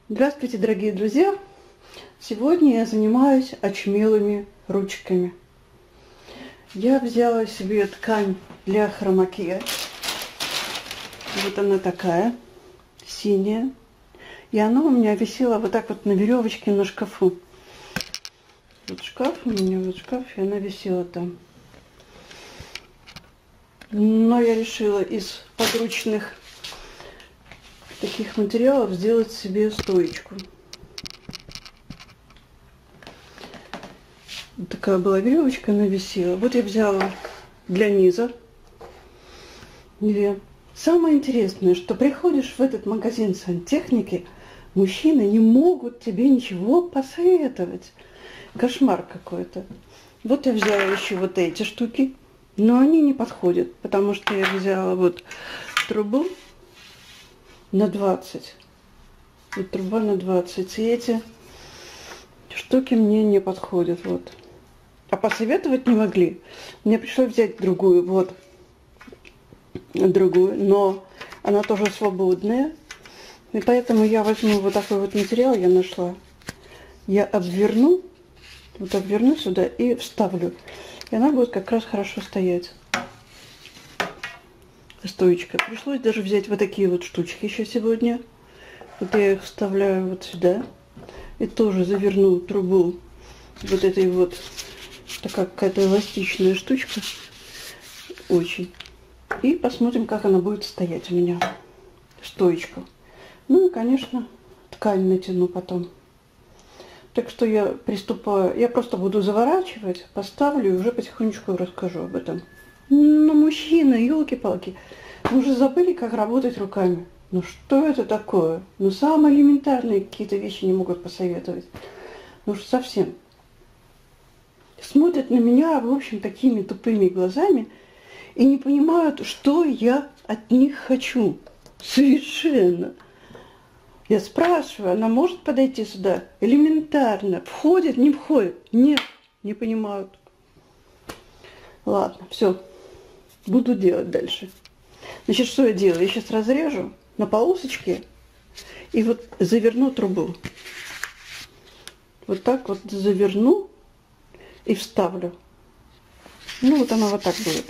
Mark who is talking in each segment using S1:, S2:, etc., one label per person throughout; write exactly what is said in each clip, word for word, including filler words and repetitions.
S1: Здравствуйте, дорогие друзья! Сегодня я занимаюсь очмелыми ручками. Я взяла себе ткань для хромаке. Вот она такая, синяя. И она у меня висела вот так вот на веревочке на шкафу. Вот шкаф у меня, вот шкаф, и она висела там. Но я решила из подручных таких материалов сделать себе стоечку. Вот такая была веревочка, она висела. Вот я взяла для низа две. Самое интересное, что приходишь в этот магазин сантехники, мужчины не могут тебе ничего посоветовать. Кошмар какой-то. Вот я взяла еще вот эти штуки, но они не подходят, потому что я взяла вот трубу на двадцать. Вот труба на двадцать. И эти штуки мне не подходят. Вот. А посоветовать не могли. Мне пришлось взять другую. Вот. Другую. Но она тоже свободная. И поэтому я возьму вот такой вот материал, я нашла. Я обверну. Вот обверну сюда и вставлю. И она будет как раз хорошо стоять. Стоечка. Пришлось даже взять вот такие вот штучки еще сегодня. Вот я их вставляю вот сюда. И тоже заверну трубу вот этой вот. Такая какая-то эластичная штучка. Очень. И посмотрим, как она будет стоять у меня. Стоечка. Ну и, конечно, ткань натяну потом. Так что я приступаю. Я просто буду заворачивать, поставлю и уже потихонечку расскажу об этом. Ну, мужчины, елки-палки, вы уже забыли, как работать руками. Ну, что это такое? Ну, самые элементарные какие-то вещи не могут посоветовать. Ну, уж совсем. Смотрят на меня, в общем, такими тупыми глазами и не понимают, что я от них хочу. Совершенно. Я спрашиваю, она может подойти сюда? Элементарно. Входит, не входит? Нет, не понимают. Ладно, все. Буду делать дальше. Значит, что я делаю? Я сейчас разрежу на полосочке и вот заверну трубу. Вот так вот заверну и вставлю. Ну, вот она вот так будет.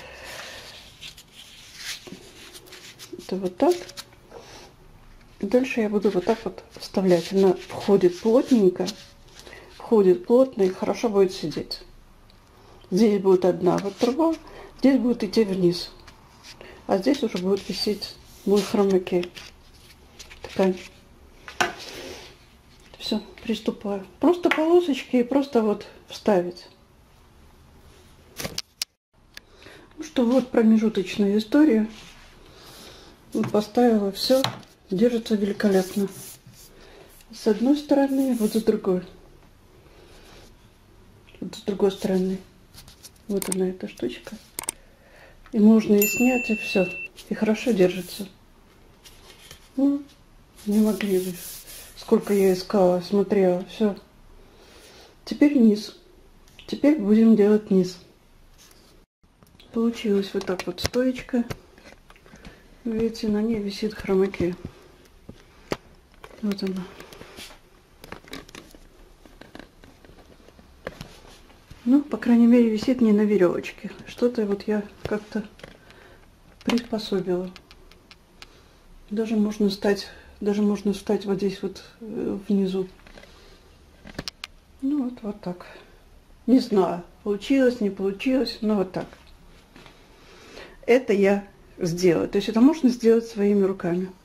S1: Это вот так. Дальше я буду вот так вот вставлять. Она входит плотненько, входит плотно и хорошо будет сидеть. Здесь будет одна вот труба, здесь будет идти вниз. А здесь уже будет висеть мой хромаке. Ткань. Все, приступаю. Просто полосочки и просто вот вставить. Ну что, вот промежуточная история. Вот поставила все. Держится великолепно. С одной стороны, вот с другой. Вот с другой стороны. Вот она, эта штучка. И можно и снять, и все. И хорошо держится. Ну, не могли бы. Сколько я искала, смотрела, все. Теперь низ. Теперь будем делать низ. Получилась вот так вот стоечка. Видите, на ней висит хромаке. Вот она. Ну, по крайней мере, висит не на веревочке. Что-то вот я как-то приспособила. Даже можно встать, даже можно встать вот здесь вот э, внизу. Ну, вот, вот так. Не знаю, получилось, не получилось, но вот так. Это я сделаю. То есть это можно сделать своими руками.